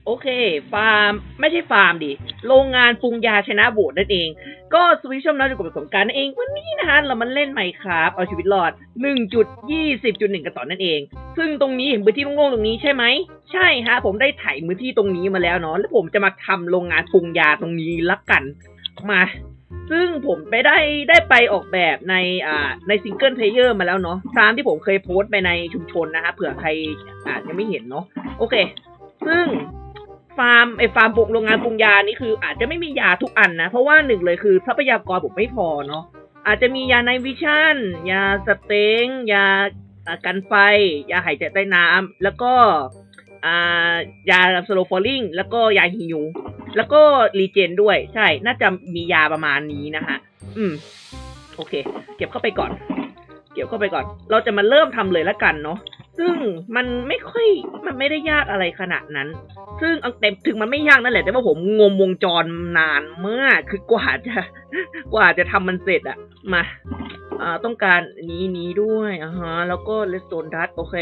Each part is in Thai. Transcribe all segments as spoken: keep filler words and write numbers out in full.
โอเคฟาร์มไม่ใช่ฟาร์มดิโรงงานปรุงยาชนะโหวตนั่นเองก็สวิชชมนะอยู่กับประสบการณ์นั่นเองวันนี้นะฮะเรามาเล่นไมค์ครับเอาชีวิตรอด หนึ่งจุดยี่สิบจุดหนึ่ง กันต่อนั่นเอง ซึ่งตรงนี้เห็นพื้นที่โล่งๆตรงนี้ใช่ไหมใช่ฮะผมได้ไถพื้นที่ตรงนี้มาแล้วเนาะแล้วผมจะมาทำโรงงานปรุงยาตรงนี้ละกันมาซึ่งผมไปได้ได้ไปออกแบบในอ่าในซิงเกิลเพลเยอร์มาแล้วเนาะตามที่ผมเคยโพสต์ไปในชุมชนนะฮะเผื่อใครอาจจะไม่เห็นเนาะโอเคซึ่งฟาร์มไอฟาร์มปลูกโรงงานปรุงยานี่คืออาจจะไม่มียาทุกอันนะเพราะว่าหนึ่งเลยคือทรัพยากรผมไม่พอเนาะอาจจะมียาไนวิชั่นยาสเต็งยากันไฟยาหายใจใต้น้ำแล้วก็อ่ายาสโลฟอลลิงแล้วก็ยาฮิวแล้วก็รีเจนด้วยใช่น่าจะมียาประมาณนี้นะฮะอืมโอเคเก็บเข้าไปก่อนเก็บเข้าไปก่อนเราจะมาเริ่มทำเลยละกันเนาะซึ่งมันไม่ค่อยมันไม่ได้ยากอะไรขนาดนั้นซึ่งแต่ถึงมันไม่ยากนั่นแหละแต่ว่าผมงมวงจรนานมากคือกว่าจะกว่าจะทำมันเสร็จอะมาอ่าต้องการนี้นี้ด้วยอ่าฮะแล้วก็เลสโตนดัตโอเค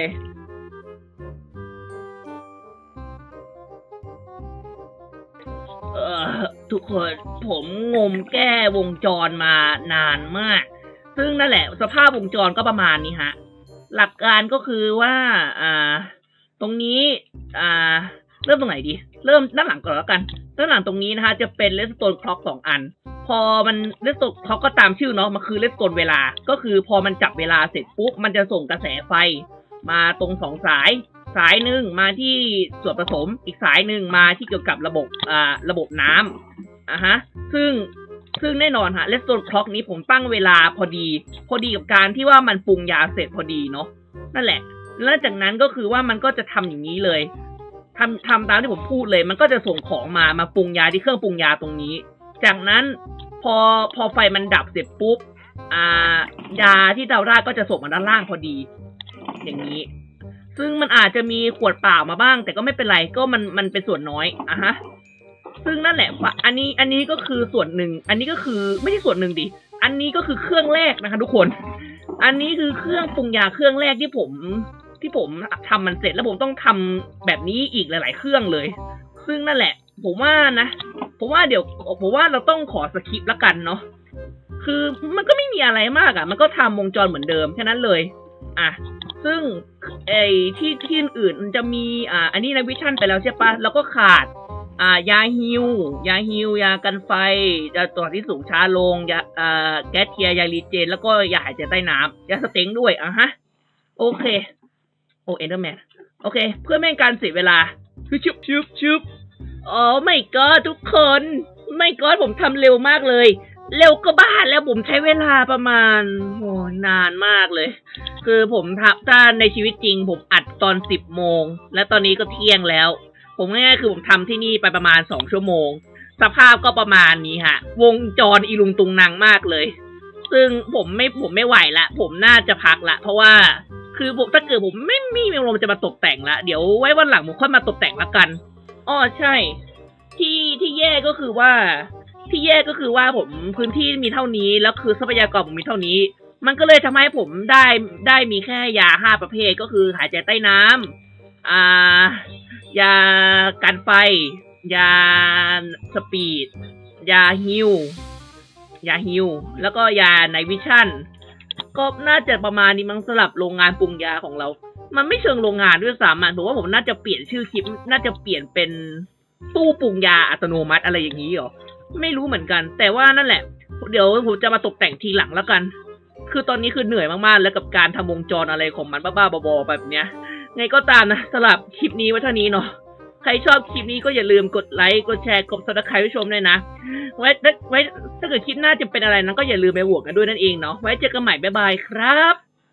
เอ่อทุกคนผมงมแก้วงจรมานานมากซึ่งนั่นแหละสภาพวงจรก็ประมาณนี้ฮะหลักการก็คือว่าอ่าตรงนี้อ่าเริ่มตรงไหนดีเริ่มด้านหลังก่อนแล้วกันด้านหลังตรงนี้นะคะจะเป็นเลสโตนคล็อกสองอันพอมันเลสโตนคล็อกก็ตามชื่อเนาะมันคือเลสโตนเวลาก็คือพอมันจับเวลาเสร็จปุ๊บมันจะส่งกระแสไฟมาตรงสองสายสายหนึ่งมาที่ส่วนผสมอีกสายหนึ่งมาที่เกี่ยวกับระบบอ่าระบบน้ำอ่ะฮะซึ่งซึ่งแน่นอนฮะเลสโตนคล็อกนี้ผมตั้งเวลาพอดีพอดีกับการที่ว่ามันปรุงยาเสร็จพอดีเนาะนั่นแหละแล้วจากนั้นก็คือว่ามันก็จะทำอย่างนี้เลยทำทำตามที่ผมพูดเลยมันก็จะส่งของมามาปรุงยาที่เครื่องปรุงยาตรงนี้จากนั้นพอพอไฟมันดับเสร็จปุ๊บอ่ายาที่เราได้ก็จะส่งมาด้านล่างพอดีอย่างนี้ซึ่งมันอาจจะมีขวดเปล่ามาบ้างแต่ก็ไม่เป็นไรก็มันมันเป็นส่วนน้อยอ่ะฮะซึ่งนั่นแหละอันนี้อันนี้ก็คือส่วนหนึ่งอันนี้ก็คือไม่ใช่ส่วนหนึ่งดิอันนี้ก็คือเครื่องแรกนะคะทุกคนอันนี้คือเครื่องปรุงยาเครื่องแรกที่ผมที่ผมทำมันเสร็จแล้วผมต้องทำแบบนี้อีกหลายๆเครื่องเลยซึ่งนั่นแหละผมว่านะผมว่าเดี๋ยวผมว่าเราต้องขอสคริปต์ละกันเนาะคือมันก็ไม่มีอะไรมากอ่ะมันก็ทำวงจรเหมือนเดิมแค่นั้นเลยอ่ะซึ่งไอ้ที่ที่อื่นมันจะมีอ่าอันนี้ในวิชั่นไปแล้วใช่ปะแล้วก็ขาดอ่ายาฮิวยาฮิวยากันไฟยาตัวที่สูงช้าลงยาอ่าแก๊สเทียยาลีเจนแล้วก็ยาหายใจใต้น้ำยาสเต็งด้วยอ่ะฮะโอเคโอเอนเดอร์แมนโอเคเพื่อไม่ให้การเสียเวลาคือชุบชุบชุบอ๋อไม่ก็ทุกคนไม่ก็ผมทำเร็วมากเลยเร็วก็บ้าแล้วผมใช้เวลาประมาณโหนานมากเลยคือผมทำถ้าในชีวิตจริงผมอัดตอนสิบโมงและตอนนี้ก็เที่ยงแล้วผมง่ายๆคือผมทำที่นี่ไปประมาณสองชั่วโมงสภาพก็ประมาณนี้ฮะวงจรอีลุงตุงนางมากเลยซึ่งผมไม่ผมไม่ไหวละผมน่าจะพักละเพราะว่าคือผมถ้าเกิดผมไม่มีอารมณ์จะมาตกแต่งละเดี๋ยวไว้วันหลังผมค่อยมาตกแต่งละกันอ้อใช่ที่ที่แย่ก็คือว่าที่แย่ก็คือว่าผมพื้นที่มีเท่านี้แล้วคือทรัพยากรผมมีเท่านี้มันก็เลยทำให้ผมได้ได้มีแค่ยาห้าประเภทก็คือหายใจใต้น้ำอ่ายากันไฟยาสปีดยาฮิวยาฮิวแล้วก็ยาไนวิชั่นก็น่าจะประมาณนี้มั้งสำหรับโรงงานปรุงยาของเรามันไม่เชิงโรงงานด้วยซ้ำผมว่าผมน่าจะเปลี่ยนชื่อคลิปน่าจะเปลี่ยนเป็นตู้ปรุงยาอัตโนมัติอะไรอย่างนี้หรอไม่รู้เหมือนกันแต่ว่านั่นแหละเดี๋ยวผมจะมาตกแต่งทีหลังแล้วกันคือตอนนี้คือเหนื่อยมากๆแล้วกับการทำวงจรอะไรของมันบ้าๆบอๆแบบเนี้ยไงก็ตามนะสำหรับคลิปนี้ไว้เท่านี้เนาะใครชอบคลิปนี้ก็อย่าลืมกดไลค์กดแชร์กดซับสไครบ์ให้ชมด้วยนะไว้ไว้ถ้าเกิดคลิปหน้าจะเป็นอะไรนั้นก็อย่าลืมไปโหวตกันด้วยนั่นเองเนาะไว้เจอกันใหม่บ๊ายบายครับ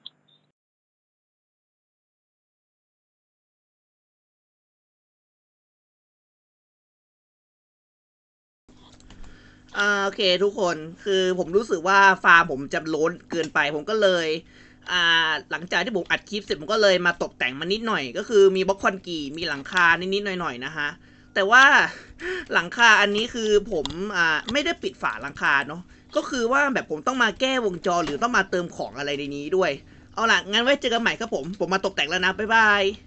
อ่าโอเคทุกคนคือผมรู้สึกว่าฟาร์มผมจะล้นเกินไปผมก็เลยอ่าหลังจากที่ผมอัดคลิปเสร็จผมก็เลยมาตกแต่งมันนิดหน่อยก็คือมีบล็อกคอนกรีตมีหลังคานิดๆหน่อยๆนะฮะแต่ว่าหลังคาอันนี้คือผมอ่าไม่ได้ปิดฝาหลังคาเนาะก็คือว่าแบบผมต้องมาแก้วงจรหรือต้องมาเติมของอะไรในนี้ด้วยเอาล่ะงั้นไว้เจอกันใหม่ครับผมผมมาตกแต่งแล้วนะบ๊ายบาย